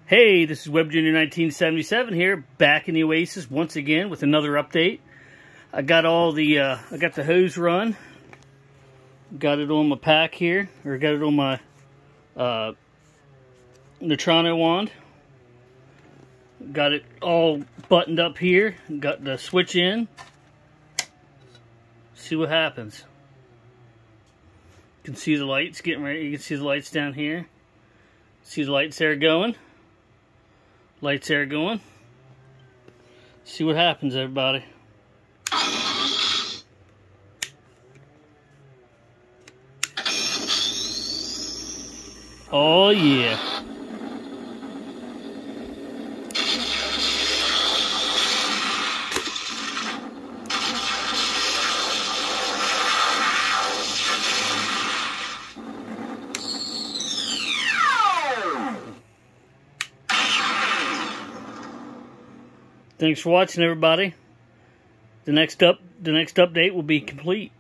Hey, this is Web Junior 1977 here, back in the Oasis once again with another update. I got all the I got the hose run, got it on my pack here, or got it on my Neutrino wand. Got it all buttoned up here. Got the switch in. See what happens. You can see the lights getting ready. You can see the lights down here. See the lights there going. Lights there going. See what happens, everybody. Oh yeah. Thanks for watching, everybody. The next update will be complete.